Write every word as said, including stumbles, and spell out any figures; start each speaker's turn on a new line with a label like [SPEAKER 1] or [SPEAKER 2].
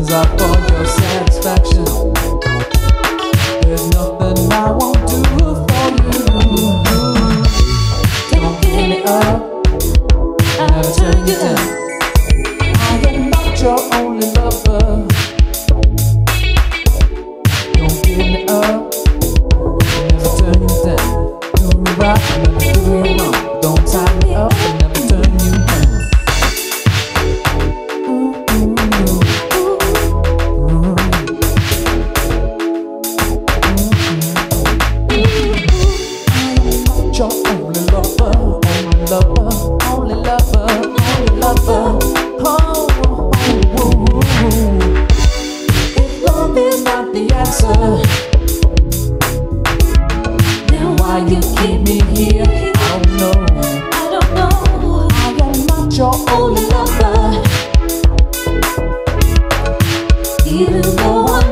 [SPEAKER 1] out for your satisfaction. There's nothing I won't do for you. Don't give me up, I'll turn you down. I am not your only lover. Don't give me up, never turn you down. Do me right, never do me wrong. Don't tie me up and never turn you down. Ooh, ooh, ooh, ooh. Your only lover, only lover, only lover, only lover. Oh, oh, oh, oh. If love is not the answer, then why you keep me here? I don't know. I don't know. I am not your only lover, even though I'm